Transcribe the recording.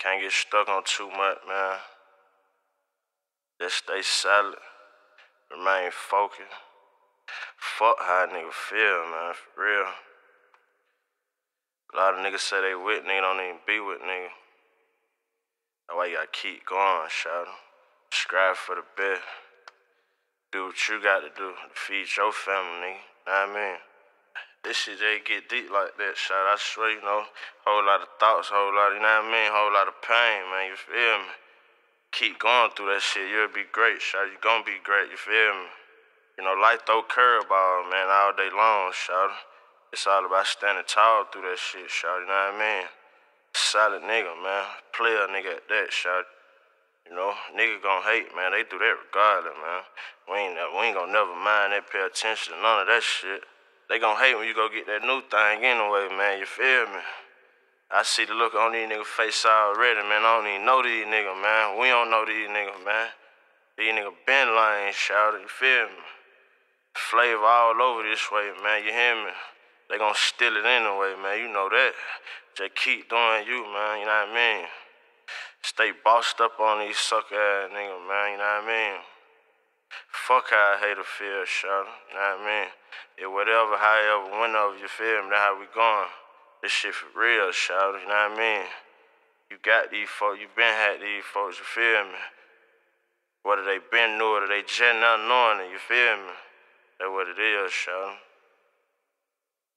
Can't get stuck on too much, man. Just stay solid. Remain focused. Fuck how a nigga feel, man, for real. A lot of niggas say they with nigga, don't even be with nigga. That's why you gotta keep going, shout out. Strive for the best. Do what you got to do to feed your family, nigga. Know what I mean? This shit just get deep like that, shout out. I swear, you know, whole lot of thoughts, whole lot, you know what I mean? Whole lot of pain, man, you feel me? Keep going through that shit, you'll be great, shout out. You gon' be great, you feel me? You know, life throw curveball, man, all day long, shout out. It's all about standing tall through that shit, shout out, you know what I mean? Solid nigga, man. Player nigga at that, shout out. You know, nigga gon' hate, man. They do that regardless, man. We ain't gonna never mind that, pay attention to none of that shit. They gon' hate when you go get that new thing anyway, man. You feel me? I see the look on these niggas' face already, man. I don't even know these niggas, man. We don't know these niggas, man. These niggas been lying, shout it, you feel me? Flavor all over this way, man. You hear me? They gon' steal it anyway, man. You know that. Just keep doing you, man. You know what I mean? Stay bossed up on these sucker-ass niggas, man. You know what I mean? Fuck how I hate to feel, shout it. You know what I mean? It whatever, however, whenever, you feel me? That's how we going. This shit for real, shout it. You know what I mean? You got these folks, you been had these folks, you feel me? Whether they been new or they just not knowing it, you feel me? That's what it is, shout it.